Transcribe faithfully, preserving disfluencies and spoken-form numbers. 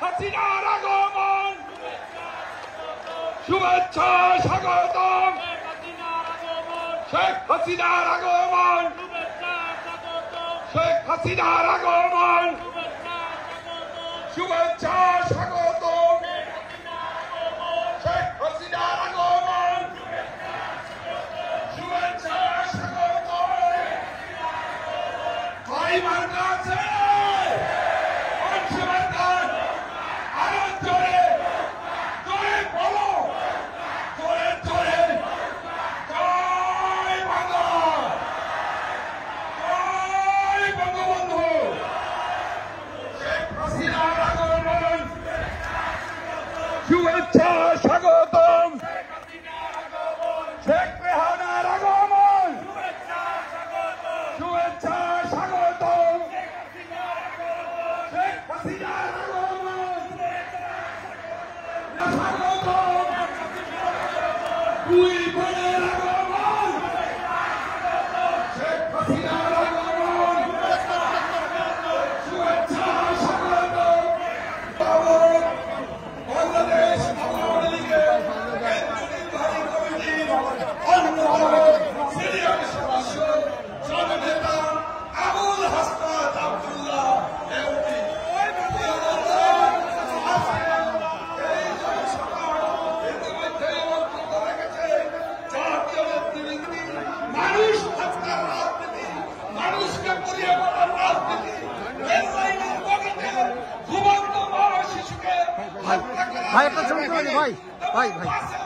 হাসিনার আগমন শুভেচ্ছা স্বাগতম শেখ হাসিনার আগমন শেখ হাসিনার আগমন শুভেচ্ছা স্বাগতম শেখ হাসিনার আগমন শুভেচ্ছা স্বাগতম ভাই মার্কা আছে শুভেচ্ছা স্বাগতম শেখ রেহানার আগমন শুভেচ্ছা স্বাগতম শেখ হাসিনার আগমন স্বাগতম দুই বোনের আগমন শেখ হাসিনার আগমন শুভেচ্ছা স্বাগতম বাংলাদেশ আওয়ামী লীগের কেন্দ্রীয় নির্বাহী কমিটির সিনিয়র সদস্য জননেতা আবুল হাসনাত আব্দুল্লাহ এমপি এই জনসভা ইতিমধ্যে বক্তব্য রেখেছে জাতীয় নেতৃবৃন্দ মানুষ হত্যার রাজনীতি মানুষকে পুড়িয়ে মারার রাজনীতি ইসরায়েলের গতিতে ঘুমন্ত মা শিশুকে হত্যা করা ভাই একটা ছবি তুলে ভাই ভাই ভাই